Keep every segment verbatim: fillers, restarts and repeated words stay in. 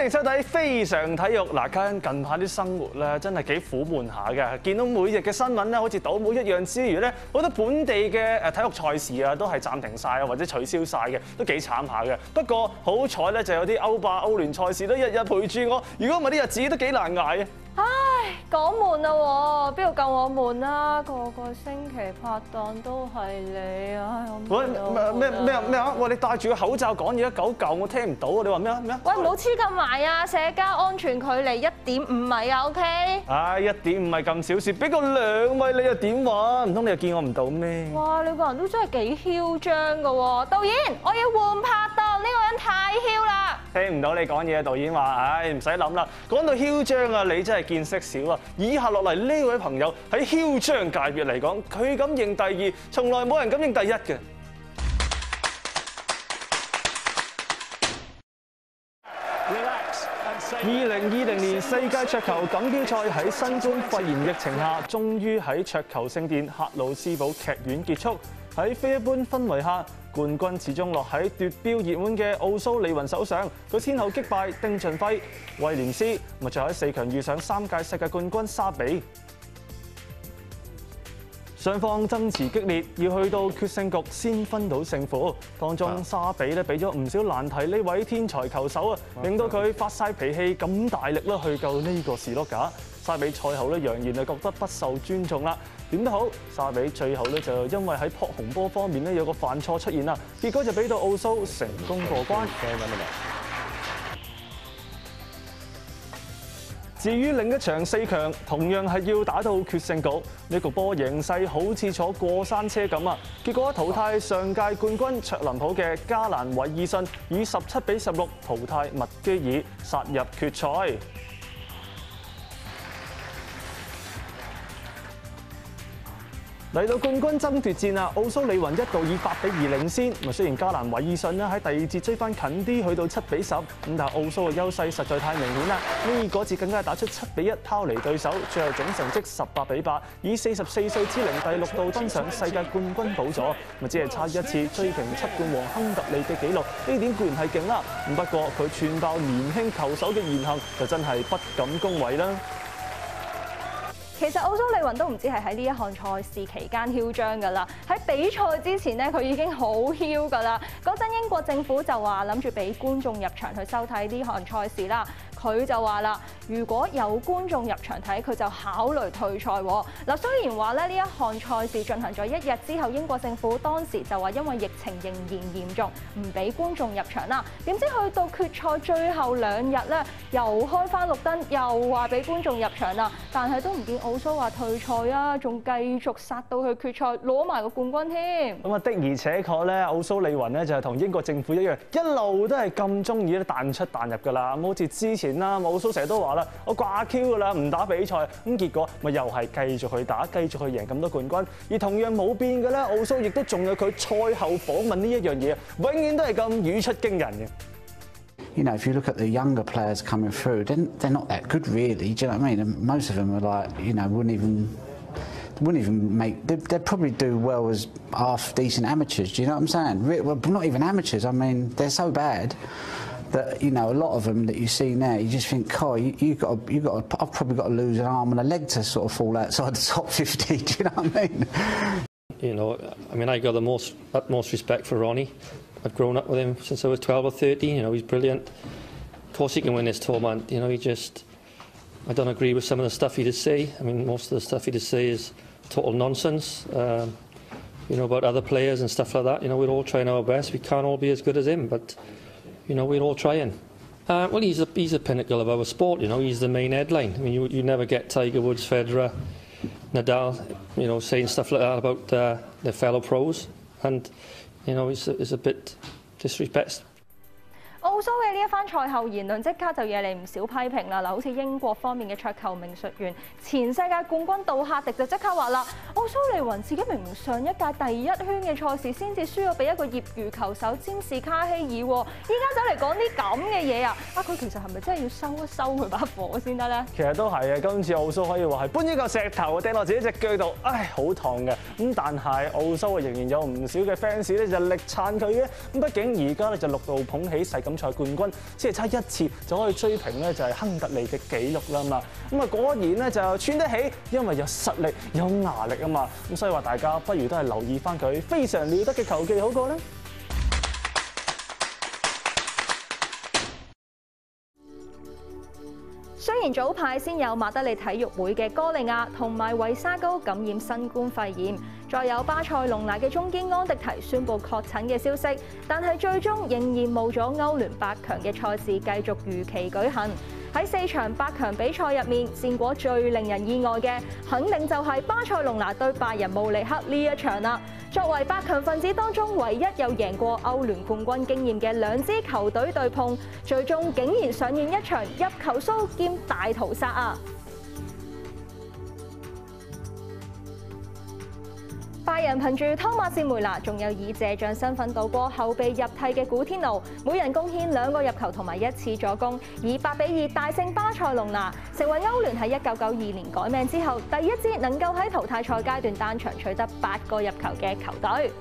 歡迎收睇《非常體育》。嗱，家欣近排啲生活咧，真係幾苦悶下嘅。見到每日嘅新聞咧，好似倒模一樣之餘咧，好多本地嘅誒體育賽事啊，都係暫停晒啊，或者取消晒嘅，都幾慘下嘅。不過好彩咧，就有啲歐霸、歐聯賽事都日日陪住我。如果唔係啲日子都幾難捱啊！ 唉，講悶啦喎，邊度夠我悶啦？個個星期拍檔都係你，唉，我喂，咩咩咩咩啊！喂，你戴住個口罩講嘢一嚿嚿，我聽唔到啊！你話咩啊咩啊？ 喂，唔好黐咁埋啊！社交安全距離一點五米啊 ，OK？ 唉，一點五米咁小事，俾個兩米你又點話？唔通你又見我唔到咩？ 哇！你個人都真係幾囂張噶喎！導演，我要換拍檔，呢個人太囂啦！ 聽唔到你講嘢，導演話：唉，唔使諗啦。講到囂張啊，你真係見識少啊！以下落嚟呢位朋友喺囂張界別嚟講，佢敢認第二，從來冇人敢認第一嘅。二零二零年世界桌球錦標賽喺新冠肺炎疫情下，終於喺桌球聖殿赫魯斯堡劇院結束。喺非一般氛圍下，冠軍始終落喺奪標熱門嘅奧蘇利雲手上。佢先後擊敗丁俊暉、威廉斯，咪就喺四強遇上三屆世界冠軍沙比。雙方爭持激烈，要去到決勝局先分到勝負。當中沙比咧俾咗唔少難題呢位天才球手啊，令到佢發晒脾氣，咁大力啦去救呢個士碌架。沙比賽後咧揚言啊覺得不受尊重啦。點都好，沙比最後咧就因為喺撲紅波方面咧有個犯錯出現啦，結果就俾到奧蘇成功過關。至於另一場四強，同樣係要打到決勝局。呢局波形勢好似坐過山車咁啊！結果淘汰上屆冠軍卓林普嘅加蘭韋爾遜，以十七比十六淘汰麥基爾，殺入決賽。嚟到冠軍爭奪戰啊！奧蘇利雲一度以八比二領先，咪雖然加蘭韋爾遜咧喺第二節追翻近啲，去到七比十，咁但係奧蘇嘅優勢實在太明顯啦。呢嗰節更加係打出七比一拋離對手，最後總成績十八比八，以四十四歲之齡第六度登上世界冠軍寶座，咪只係差一次追平七冠王亨特利嘅紀錄。呢點固然係勁啦，咁不過佢串爆年輕球手嘅言行就真係不敢恭維啦。 其實奧蘇利雲都唔止係喺呢一項賽事期間囂張㗎啦，喺比賽之前咧，佢已經好囂㗎啦。嗰陣英國政府就話諗住俾觀眾入場去收睇呢項賽事啦。佢就話啦，如果有觀眾入場睇，佢就考慮退賽喎。嗱，雖然話咧呢一項賽事進行咗一日之後，英國政府當時就話因為疫情仍然嚴重，唔俾觀眾入場啦。點知去到決賽最後兩日咧，又開翻綠燈，又話俾觀眾入場啦。但係都唔見奧蘇話退賽啊，仲繼續殺到去決賽，攞埋個冠軍添。咁啊，的而且確咧，奧蘇利雲咧就係同英國政府一樣，一路都係咁中意咧彈出彈入㗎啦。咁好似之前啦，奧蘇成日都話啦，我掛 Q 㗎啦，唔打比賽。咁結果咪又係繼續去打，繼續去贏咁多冠軍。而同樣冇變嘅咧，奧蘇亦都仲有佢賽後訪問呢一樣嘢，永遠都係咁語出驚人嘅。 You know, if you look at the younger players coming through, then they're not that good, really. Do you know what I mean? And most of them are like, you know, wouldn't even wouldn't even make. They'd, they'd probably do well as half decent amateurs. Do you know what I'm saying? Well, not even amateurs. I mean, they're so bad that you know a lot of them that you see now, you just think, "Oh, you, you got, you got, I've probably got to lose an arm and a leg to sort of fall outside the top fifty." Do you know what I mean? You know, I mean, I got the most utmost respect for Ronnie. I've grown up with him since I was twelve or thirteen. You know, he's brilliant. Of course, he can win this tournament. You know, he just, I don't agree with some of the stuff he does say. I mean, most of the stuff he does say is total nonsense. Um, you know, about other players and stuff like that. You know, we're all trying our best. We can't all be as good as him, but you know, we're all trying. Uh, well, he's a he's a pinnacle of our sport. You know, he's the main headline. I mean, you you never get Tiger Woods, Federer, Nadal, you know, saying stuff like that about uh, their fellow pros, and you know, it's a, it's a bit disrespect. 奧蘇嘅呢一番賽後言論即刻就惹嚟唔少批評啦！嗱，好似英國方面嘅桌球名術員、前世界冠軍杜克迪就即刻話啦：奧蘇利雲自己明明上一屆第一圈嘅賽事先至輸咗俾一個業餘球手詹士卡希爾喎，依家走嚟講啲咁嘅嘢啊！啊，佢其實係咪真係要收一收佢把火先得咧？ 其實都係嘅，今次奧蘇可以話係搬一嚿石頭掟落自己隻腳度，唉，好痛嘅。咁但係奧蘇啊，仍然有唔少嘅 fans 咧就力撐佢嘅。咁畢竟而家咧就六度捧起世錦賽賽冠軍，只係差一次就可以追平咧就係亨特利嘅紀錄啦嘛。咁啊果然咧就穿得起，因為有實力有牙力啊嘛。咁所以話大家不如都係留意翻佢非常了得嘅球技好過啦。 雖然早排先有馬德里體育會嘅哥利亞同埋維沙高感染新冠肺炎，再有巴塞隆拿嘅中堅安迪提宣布確診嘅消息，但係最終仍然冇咗歐聯八強嘅賽事繼續如期舉行。喺四場八強比賽入面，戰果最令人意外嘅，肯定就係巴塞隆拿對拜仁慕尼黑呢一場啦。作為八強分子當中唯一有贏過歐聯冠軍經驗嘅兩支球隊對碰，最終竟然上演一場入球騷兼大屠殺啊！拜仁憑住湯馬士梅拿，仲有以借將身份倒過後備入替嘅古天奴，每人貢獻兩個入球同埋一次助攻，以八比二大勝巴塞隆拿，成為歐聯喺一九九二年改名之後第一支能夠喺淘汰賽階段單場取得八個入球嘅球隊。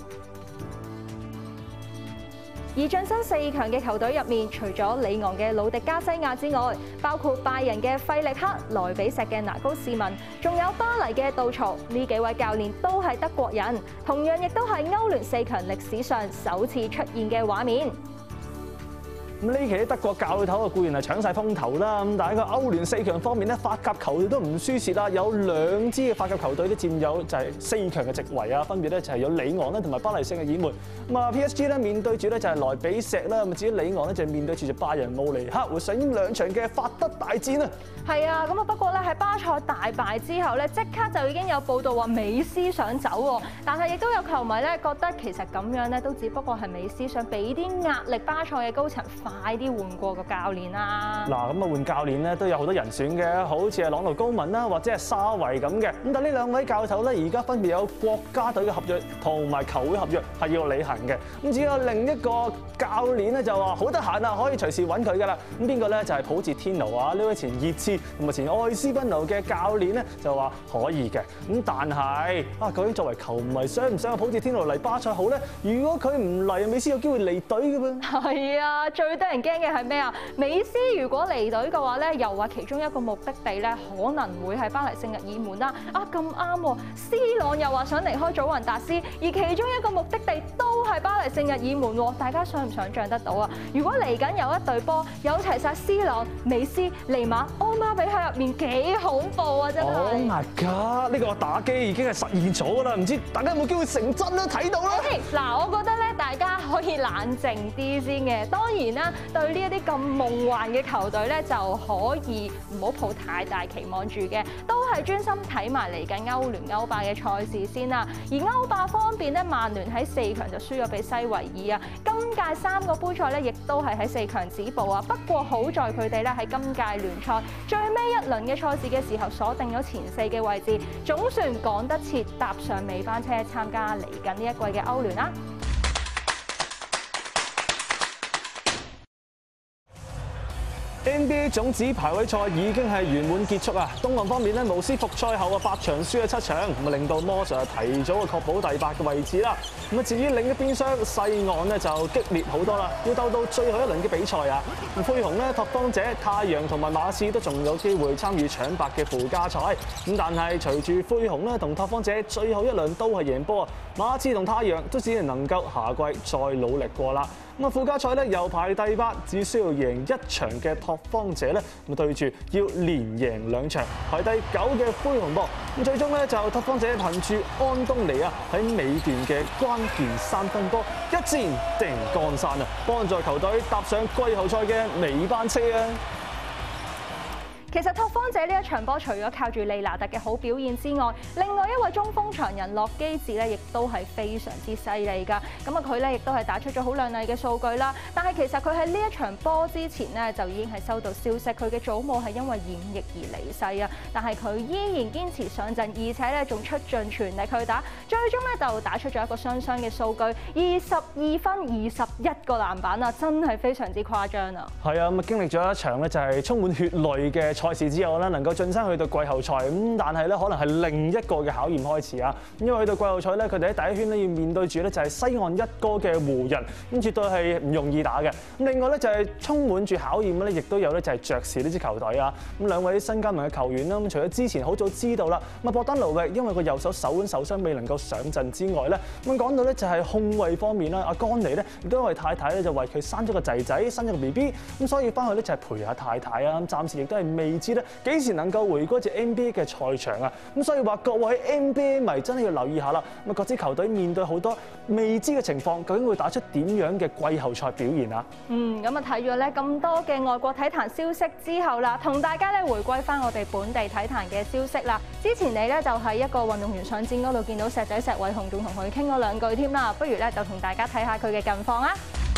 而晉身四強嘅球隊入面，除咗里昂嘅魯迪加西亞之外，包括拜仁嘅費力克、萊比錫嘅拿高士文，仲有巴黎嘅杜曹，呢幾位教練都係德國人，同樣亦都係歐聯四強歷史上首次出現嘅畫面。 咁呢期德國教頭啊固然係搶晒風頭啦，咁但係喺個歐聯四強方面咧，法甲球隊都唔輸蝕啦，有兩支嘅法甲球隊都佔有就係四強嘅席位啊，分別咧就係有里昂咧同埋巴黎聖日耳門。咁啊 P S G 咧面對住咧就係萊比錫啦，咁至於里昂咧就面對住就拜仁慕尼黑，會上演兩場嘅法德大戰啊！ 係啊，咁啊不過咧喺巴塞大敗之後咧，即刻就已經有報道話美斯想走喎，但係亦都有球迷咧覺得其實咁樣咧都只不過係美斯想俾啲壓力巴塞嘅高層快啲換過個教練啦。嗱，咁啊換教練咧都有好多人選嘅，好似係朗奴高文啦，或者係沙維咁嘅。咁但係呢兩位教頭咧，而家分別有國家隊嘅合約同埋球會合約係要履行嘅。咁只有另一個教練咧就話好得閒啊，可以隨時揾佢㗎啦。咁邊個咧就係普捷天奴啊？呢位前熱刺同埋前愛斯賓奴嘅教練咧就話可以嘅。咁但係啊，究竟作為球迷想唔想普捷天奴嚟巴塞好咧？如果佢唔嚟，美斯有機會離隊嘅噃。係啊，最得人驚嘅係咩啊？美斯如果離隊嘅話咧，又話其中一個目的地咧可能會係巴黎聖日耳門啦。啊咁啱喎 ，C 朗又話想離開祖雲達斯，而其中一個目的地都係巴黎聖日耳門喎。大家想唔想像得到啊？如果嚟緊有一隊波有齊晒 C 朗、美斯、尼馬、奧馬比喺入面，幾恐怖啊！真係。Oh my god！呢個打機已經係實現咗㗎啦，唔知大家有冇機會成真咧睇到咧？嗱，我覺得咧，大家可以冷靜啲先嘅。當然啦，對呢一啲咁夢幻嘅球隊咧，就可以唔好抱太大期望住嘅，都係專心睇埋嚟緊歐聯歐霸嘅賽事先啦。而歐霸方面咧，曼聯喺四強就輸咗俾西維爾啊。今屆三個杯賽咧，亦都係喺四強止步啊。不過好在佢哋咧喺今屆聯賽最尾一輪嘅賽事嘅時候鎖定咗前四嘅位置，總算趕得切搭上尾班車參加嚟緊呢一季嘅歐聯啦。N B A 種子排位賽已經係圓滿結束啊！東岸方面咧，巫師復賽後啊八場輸咗七場，咁啊令到魔術提早啊確保第八嘅位置啦。咁啊至於另一邊廂西岸咧就激烈好多啦，要鬥到最後一輪嘅比賽啊！灰熊咧、拓荒者、太陽同埋馬刺都仲有機會參與搶白嘅附加賽。咁但係隨住灰熊咧同拓荒者最後一輪都係贏波啊，馬刺同太陽都只係能夠下季再努力過啦。咁啊附加賽咧又排第八，只需要贏一場嘅拓荒者咧，咁對住要連贏兩場排第九嘅灰熊波。咁最終咧就拓荒者憑住安東尼啊喺尾段嘅關鍵三分波一戰定江山啊，幫助球隊踏上季後賽嘅尾班車啊！其實拓荒者呢一場波，除咗靠住利拿特嘅好表現之外，另外一位中鋒長人洛基治咧，亦都係非常之犀利㗎。咁啊，佢咧亦都係打出咗好亮麗嘅數據啦。但係其實佢喺呢一場波之前呢，就已經係收到消息，佢嘅祖母係因為染疫而離世啊。但係佢依然堅持上陣，而且咧仲出盡全力去打，最終咧就打出咗一個雙雙嘅數據，二十二分、二十一個籃板啊，真係非常之誇張啊！係啊，咁啊經歷咗一場咧就係充滿血淚嘅賽事之後咧，能夠晉身去到季後賽，咁但係咧可能係另一個嘅考驗開始啊！因為去到季後賽咧，佢哋喺第一圈咧要面對住咧就係西岸一哥嘅湖人，咁絕對係唔容易打嘅。咁另外咧就係充滿住考驗咧，亦都有咧就係爵士呢支球隊啊！咁兩位新加盟嘅球員啦，咁除咗之前好早知道啦，咁啊博登奴域因為個右手手腕受傷未能夠上陣之外咧，咁講到咧就係控衛方面啦，阿甘尼咧亦都因為太太咧就為佢生咗個仔仔，生咗個 B B， 咁所以翻去咧就係陪下太太啊，咁暫時亦都係未知咧幾時能夠回歸至 N B A 嘅賽場啊，咁所以話各位 N B A 迷真係要留意下啦，咁啊各支球隊面對好多未知嘅情況，究竟會打出點樣嘅季後賽表現啊？ 嗯，咁啊睇咗咧咁多嘅外國體壇消息之後啦，同大家咧回歸翻我哋本地體壇嘅消息啦。之前你咧就喺一個運動員上戰嗰度見到石仔石偉雄，仲同佢傾咗兩句添啦，不如咧就同大家睇下佢嘅近況啊！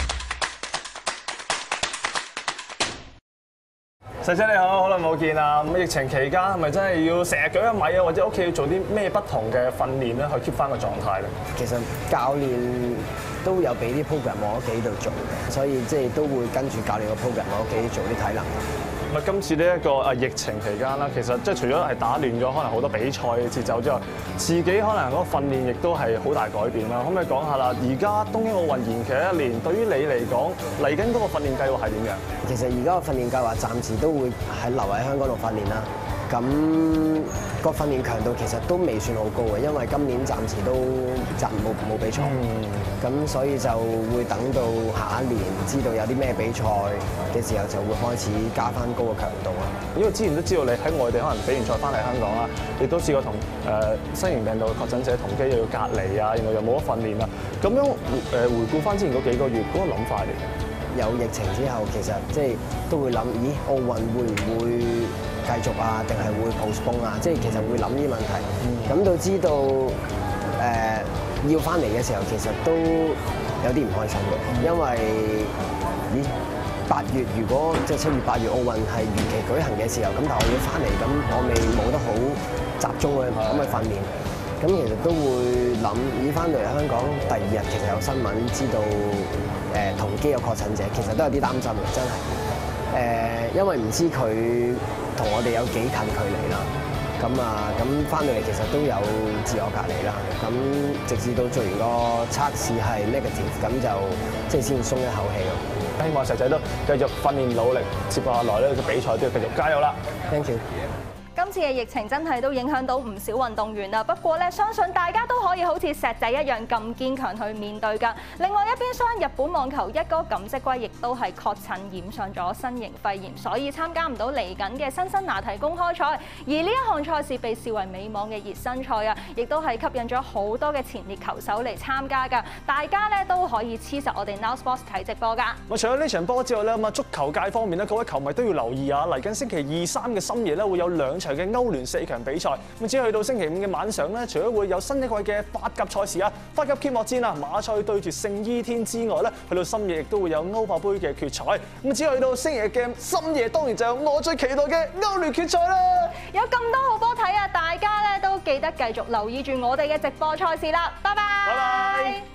細仔你好，好耐冇見啦！咁疫情期間係咪真係要成日舉一米啊？或者屋企要做啲咩不同嘅訓練咧，去 keep 翻個狀態咧？ 其實教練都有俾啲 program 我屋企度做，所以即係都會跟住教練個 program 我屋企做啲體能。 咁啊，今次呢一個啊疫情期間啦，其實即係除咗係打亂咗可能好多比賽嘅節奏之外，自己可能嗰個訓練亦都係好大改變啦。可唔可以講下啦？而家東京奧運延期一年，對於你嚟講，嚟緊嗰個訓練計劃係點樣？ 其實而家個訓練計劃暫時都會喺留喺香港度訓練啦。咁個訓練強度其實都未算好高嘅，因為今年暫時都暫冇冇比賽，咁、嗯、所以就會等到下一年知道有啲咩比賽嘅時候，就會開始加翻高個強度啦。 因為之前都知道你喺外地可能比完賽翻嚟香港啦，亦都試過同誒新型病毒嘅確診者同機又要隔離啊，然後又冇得訓練啦。咁樣誒回顧翻之前嗰幾個月嗰、嗰個諗法嚟嘅。 有疫情之後，其實即係都會諗，咦奧運會唔會繼續啊？定係會 postpone 啊？即係其實會諗呢啲問題。咁、嗯、到知道誒、呃、要翻嚟嘅時候，其實都有啲唔開心嘅，因為咦八月如果即係七月八月奧運係如期舉行嘅時候，咁但係我要翻嚟，咁我未冇得好集中去咁去訓練。咁其實都會諗，咦翻到嚟香港第二日其實有新聞知道誒同機有確診者，其實都有啲擔心嘅，真係誒、呃，因為唔知佢同我哋有幾近距離啦。咁啊，咁翻到嚟其實都有自我隔離啦。咁直至到做完個測試係 negative，咁就即係先鬆一口氣咯。 希望石仔都繼續訓練努力，接下來咧個比賽都要繼續加油啦。 Thank you。 今次嘅疫情真係都影響到唔少運動員啦，不過咧，相信大家都可以好似石仔一樣咁堅強去面對㗎。另外一邊廂，日本網球一哥錦織圭亦都係確診染上咗新型肺炎，所以參加唔到嚟緊嘅辛辛那提公開賽。而呢一項賽事被視為美網嘅熱身賽啊，亦都係吸引咗好多嘅前列球手嚟參加㗎。大家咧都可以黐實我哋 Now Sports 睇直播㗎。 我除咗呢場波之外咧，咁啊足球界方面咧，各位球迷都要留意啊！嚟緊星期二、三嘅深夜咧，會有兩場嘅歐聯四強比賽。咁至於去到星期五嘅晚上咧，除咗會有新一季嘅法甲賽事啊，法甲揭幕戰啊，馬賽對住聖伊天之外咧，去到深夜亦都會有歐霸杯嘅決賽。咁至於去到星期日嘅深夜，當然就有我最期待嘅歐聯決賽啦！ 有咁多好波睇啊，大家咧都記得繼續留意住我哋嘅直播賽事啦。拜拜。拜拜。